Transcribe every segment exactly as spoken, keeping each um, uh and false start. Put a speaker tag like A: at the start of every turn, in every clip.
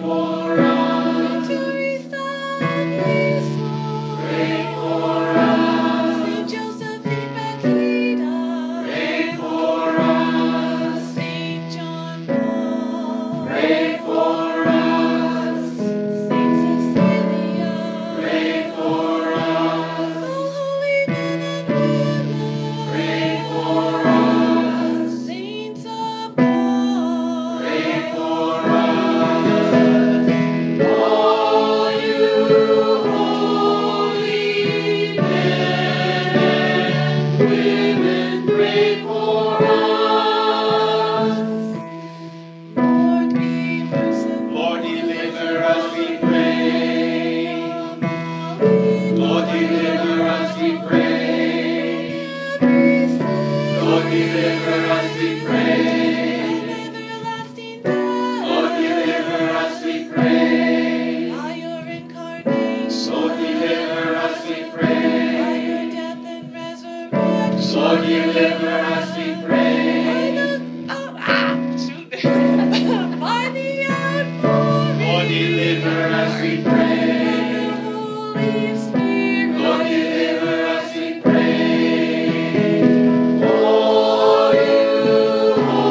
A: for us.
B: Victory's done, He's won.
A: Pray for us.
B: Saint Josephine Bethlehem.
A: Pray for us.
B: Saint John Paul.
A: Pray for us.
B: Saint Cecilia.
A: Pray for us.
B: All holy men and women.
A: Pray for us.
B: Saints of God.
A: Pray for us. All you holy men and women, pray for us.
B: Lord, be merciful.
A: Lord, deliver us, we pray. Lord, deliver us, we pray. Lord, deliver us, we pray.
B: Everlasting
A: Lord,
B: death.
A: deliver us, we pray.
B: By your incarnation.
A: Lord, deliver us, we
B: By
A: pray.
B: your death and resurrection.
A: Lord, deliver us, we
B: By
A: pray.
B: the oh ah shoot. By the outpouring.
A: Lord, deliver us, we pray.
B: of the Holy Spirit.
A: Lord, deliver us, we pray. All you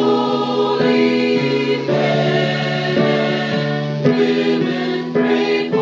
A: holy men and women, pray